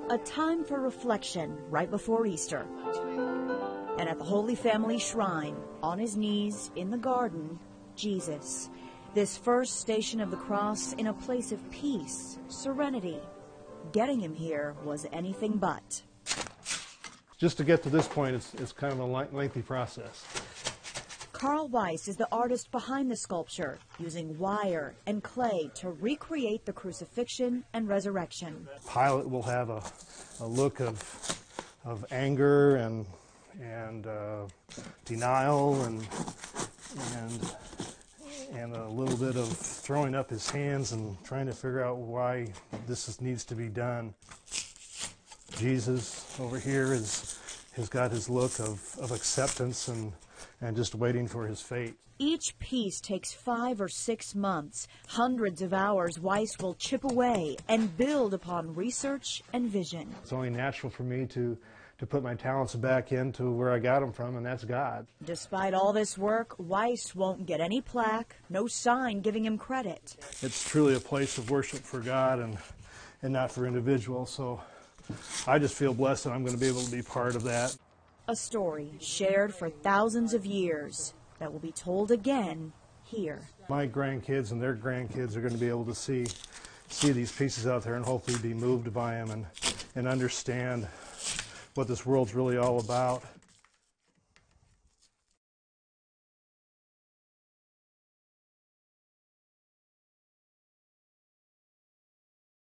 A time for reflection right before Easter. And at the Holy Family Shrine, on his knees in the garden, Jesus. This first station of the cross in a place of peace, serenity. Getting him here was anything but. Just to get to this point, it's kind of a lengthy process. Carl Weiss is the artist behind the sculpture, using wire and clay to recreate the crucifixion and resurrection. Pilate will have a look of anger and denial and a little bit of throwing up his hands and trying to figure out why needs to be done. Jesus over here has got his look of acceptance and just waiting for his fate. Each piece takes 5 or 6 months. Hundreds of hours Weiss will chip away and build upon research and vision. It's only natural for me to put my talents back into where I got them from, and that's God. Despite all this work, Weiss won't get any plaque, no sign giving him credit. It's truly a place of worship for God and not for individuals, so I just feel blessed that I'm going to be able to be part of that. A story shared for thousands of years that will be told again here. My grandkids and their grandkids are going to be able to see these pieces out there and hopefully be moved by them and understand what this world's really all about.